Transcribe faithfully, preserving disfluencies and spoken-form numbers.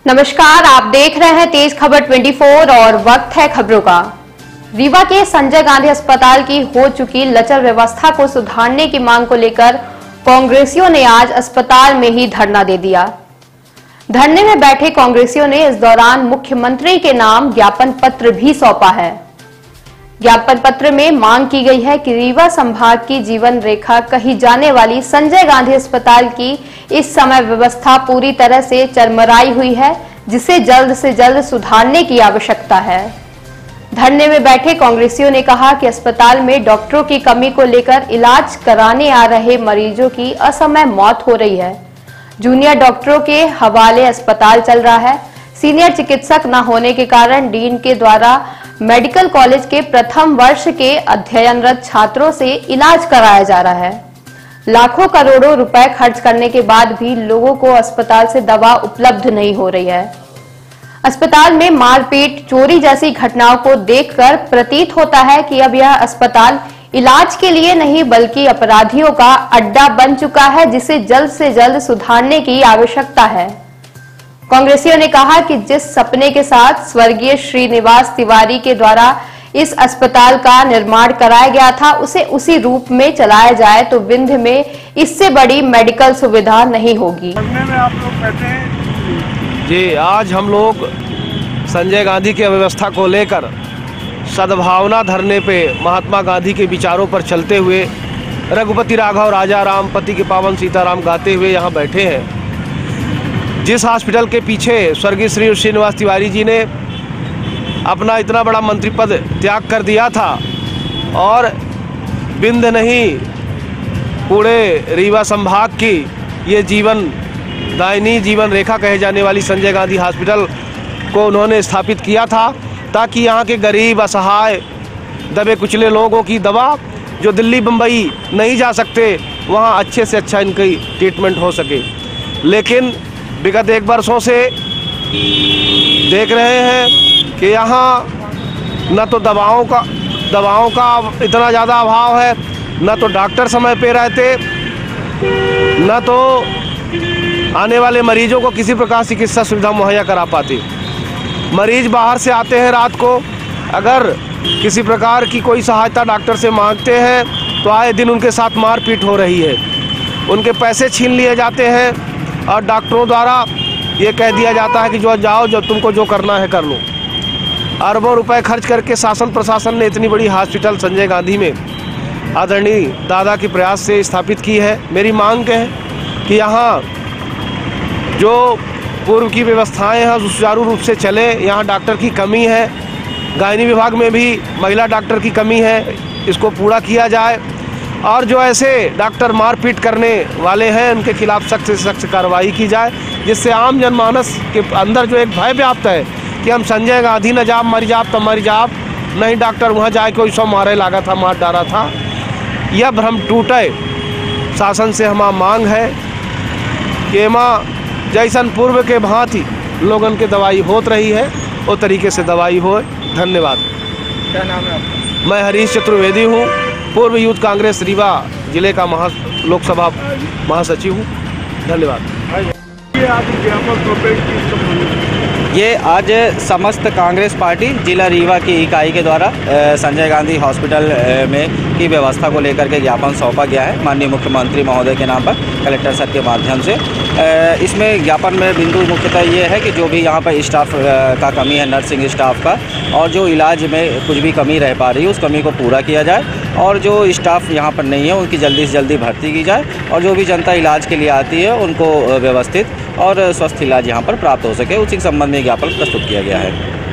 नमस्कार, आप देख रहे हैं तेज खबर चौबीस और वक्त है खबरों का। रीवा के संजय गांधी अस्पताल की हो चुकी लचर व्यवस्था को सुधारने की मांग को लेकर कांग्रेसियों ने आज अस्पताल में ही धरना दे दिया। धरने में बैठे कांग्रेसियों ने इस दौरान मुख्यमंत्री के नाम ज्ञापन पत्र भी सौंपा है। ज्ञापन पत्र में मांग की गई है कि रीवा संभाग की जीवन रेखा कही जाने वाली संजय गांधी अस्पताल की इस समय व्यवस्था पूरी तरह से चरमराई हुई है, जिसे जल्द से जल्द सुधारने की आवश्यकता है। धरने में बैठे कांग्रेसियों ने कहा कि अस्पताल में डॉक्टरों की कमी को लेकर इलाज कराने आ रहे मरीजों की असमय मौत हो रही है। जूनियर डॉक्टरों के हवाले अस्पताल चल रहा है। सीनियर चिकित्सक न होने के कारण डीन के द्वारा मेडिकल कॉलेज के प्रथम वर्ष के अध्ययनरत छात्रों से इलाज कराया जा रहा है। लाखों करोड़ों रुपए खर्च करने के बाद भी लोगों को अस्पताल से दवा उपलब्ध नहीं हो रही है। अस्पताल में मारपीट, चोरी जैसी घटनाओं को देखकर प्रतीत होता है कि अब यह अस्पताल इलाज के लिए नहीं बल्कि अपराधियों का अड्डा बन चुका है, जिसे जल्द से जल्द सुधारने की आवश्यकता है। कांग्रेसियों ने कहा कि जिस सपने के साथ स्वर्गीय श्रीनिवास तिवारी के द्वारा इस अस्पताल का निर्माण कराया गया था, उसे उसी रूप में चलाया जाए तो विंध्य में इससे बड़ी मेडिकल सुविधा नहीं होगी। में आप लोग कहते हैं जी, आज हम लोग संजय गांधी की अव्यवस्था को लेकर सद्भावना धरने पे महात्मा गांधी के विचारों पर चलते हुए रघुपति राघव राजा राम पति के पावन सीताराम गाते हुए यहाँ बैठे हैं। जिस हॉस्पिटल के पीछे स्वर्गीय श्री श्रीनिवास तिवारी जी ने अपना इतना बड़ा मंत्री पद त्याग कर दिया था और बिंद नहीं पूरे रीवा संभाग की ये जीवन दायनी जीवन रेखा कहे जाने वाली संजय गांधी हॉस्पिटल को उन्होंने स्थापित किया था, ताकि यहाँ के गरीब, असहाय, दबे कुचले लोगों की दवा जो दिल्ली बम्बई नहीं जा सकते, वहाँ अच्छे से अच्छा इनकी ट्रीटमेंट हो सके। लेकिन विगत एक वर्षों से देख रहे हैं कि यहाँ न तो दवाओं का दवाओं का इतना ज़्यादा अभाव है, न तो डॉक्टर समय पे रहते, न तो आने वाले मरीजों को किसी प्रकार की चिकित्सा सुविधा मुहैया करा पाते। मरीज बाहर से आते हैं रात को, अगर किसी प्रकार की कोई सहायता डॉक्टर से मांगते हैं तो आए दिन उनके साथ मारपीट हो रही है, उनके पैसे छीन लिए जाते हैं और डॉक्टरों द्वारा ये कह दिया जाता है कि जो जाओ, जो तुमको जो करना है कर लो। अरबों रुपए खर्च करके शासन प्रशासन ने इतनी बड़ी हॉस्पिटल संजय गांधी में आदरणीय दादा के प्रयास से स्थापित की है। मेरी मांग है कि यहाँ जो पूर्व की व्यवस्थाएं हैं सुचारू रूप से चले। यहाँ डॉक्टर की कमी है, गायनी विभाग में भी महिला डॉक्टर की कमी है, इसको पूरा किया जाए। और जो ऐसे डॉक्टर मारपीट करने वाले हैं उनके खिलाफ सख्त से सख्त कार्रवाई की जाए, जिससे आम जनमानस के अंदर जो एक भय व्याप्त है कि हम संजय गांधी न जाप मर जाप तो मर जाप नहीं, डॉक्टर वहाँ जाए कोई सौ मारे लागा था, मार डाला था, यह भ्रम टूटे। शासन से हमारा मांग है कि माँ जैसन पूर्व के भांति लोगन के दवाई होत रही है वो तरीके से दवाई हो। धन्यवाद। क्या नाम है आपका? मैं हरीश चतुर्वेदी हूँ, पूर्व यूथ कांग्रेस रीवा जिले का महा लोकसभा महासचिव हूँ। धन्यवाद। ये आज समस्त कांग्रेस पार्टी जिला रीवा की इकाई के द्वारा संजय गांधी हॉस्पिटल में की व्यवस्था को लेकर के ज्ञापन सौंपा गया है माननीय मुख्यमंत्री महोदय के नाम पर कलेक्टर सर के माध्यम से। इसमें ज्ञापन में बिंदु मुख्यतः ये है कि जो भी यहाँ पर स्टाफ का कमी है, नर्सिंग स्टाफ का, और जो इलाज में कुछ भी कमी रह पा रही है उस कमी को पूरा किया जाए, और जो स्टाफ यहाँ पर नहीं है उनकी जल्दी से जल्दी भर्ती की जाए, और जो भी जनता इलाज के लिए आती है उनको व्यवस्थित और स्वस्थ इलाज यहाँ पर प्राप्त हो सके, उसी के संबंध में ज्ञापन प्रस्तुत किया गया है।